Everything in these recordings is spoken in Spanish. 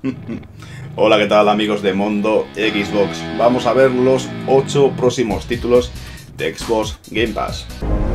Hola, ¿qué tal amigos de Mundo Xbox? Vamos a ver los 8 próximos títulos de Xbox Game Pass.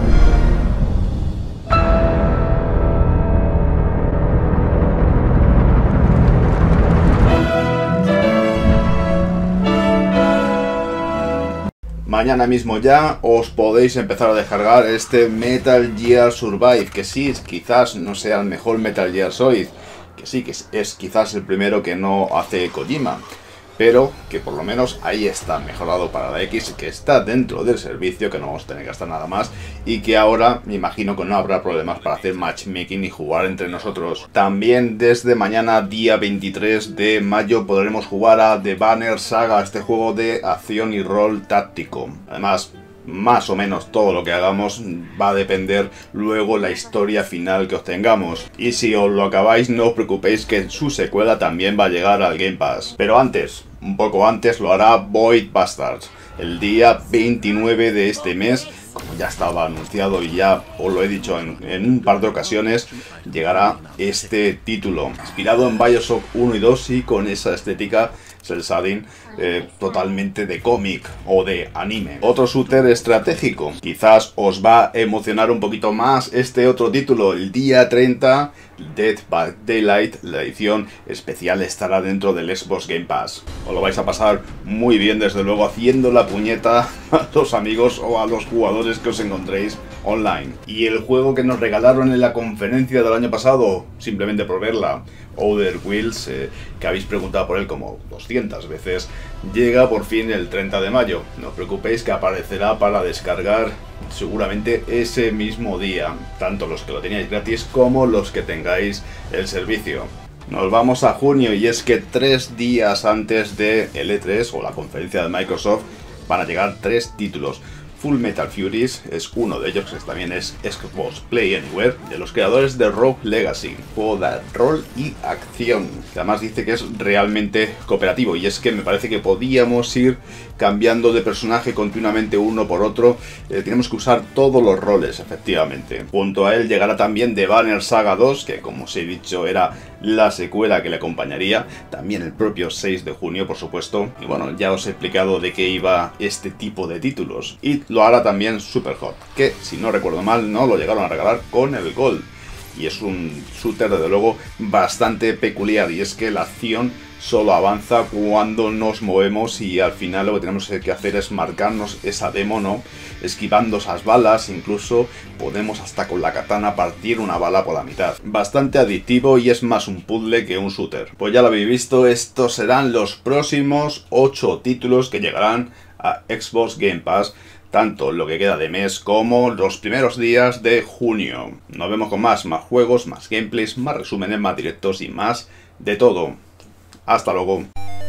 Mañana mismo ya os podéis empezar a descargar este Metal Gear Survive, que sí, quizás no sea el mejor Metal Gear Solid, que sí, que es quizás el primero que no hace Kojima, pero que por lo menos ahí está, mejorado para la X, que está dentro del servicio, que no vamos a tener que gastar nada más, y que ahora me imagino que no habrá problemas para hacer matchmaking y jugar entre nosotros. También desde mañana, día 23 de mayo, podremos jugar a The Banner Saga, este juego de acción y rol táctico. Además, más o menos todo lo que hagamos va a depender luego la historia final que obtengamos. Y si os lo acabáis, no os preocupéis, que su secuela también va a llegar al Game Pass. Pero antes, un poco antes, lo hará Void Bastards, el día 29 de este mes. Como ya estaba anunciado y ya os lo he dicho en un par de ocasiones, llegará este título, inspirado en Bioshock 1 y 2 y con esa estética cel shading totalmente de cómic o de anime. Otro shooter estratégico. Quizás os va a emocionar un poquito más este otro título, el día 30, Dead by Daylight, la edición especial, estará dentro del Xbox Game Pass. Os lo vais a pasar muy bien, desde luego, haciendo la puñeta a los amigos o a los jugadores que os encontréis online. Y el juego que nos regalaron en la conferencia del año pasado, simplemente por verla, Outer Wilds, que habéis preguntado por él como 200 veces, llega por fin el 30 de mayo. No os preocupéis, que aparecerá para descargar seguramente ese mismo día, tanto los que lo teníais gratis como los que tengáis el servicio. Nos vamos a junio, y es que 3 días antes de el E3 o la conferencia de Microsoft van a llegar 3 títulos. Full Metal Furies es uno de ellos, que también es Xbox Play Anywhere, de los creadores de Rogue Legacy, juego de rol y acción, que además dice que es realmente cooperativo. Y es que me parece que podíamos ir cambiando de personaje continuamente uno por otro, tenemos que usar todos los roles, efectivamente. Junto a él llegará también The Banner Saga 2, que como os he dicho era la secuela que le acompañaría, también el propio 6 de junio, por supuesto. Y bueno, ya os he explicado de qué iba este tipo de títulos. Y lo hará también Superhot, que si no recuerdo mal no lo llegaron a regalar con el Gold. Y es un shooter desde luego bastante peculiar, y es que la acción solo avanza cuando nos movemos, y al final lo que tenemos que hacer es marcarnos esa demo, ¿no? Esquivando esas balas, incluso podemos hasta con la katana partir una bala por la mitad. Bastante adictivo, y es más un puzzle que un shooter. Pues ya lo habéis visto, estos serán los próximos 8 títulos que llegarán a Xbox Game Pass, tanto lo que queda de mes como los primeros días de junio. Nos vemos con más juegos, más gameplays, más resúmenes, más directos y más de todo. Hasta luego.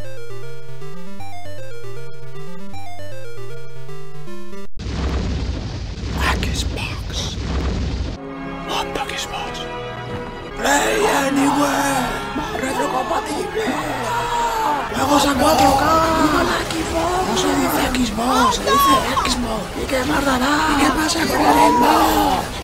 Xbox. Mundo Xbox. Play Anywhere. Retrocompatible. Juegos a 4K. No se dice Xbox, se dice Xbox. ¿Y qué más dará? ¿Y qué pasa con el Xbox?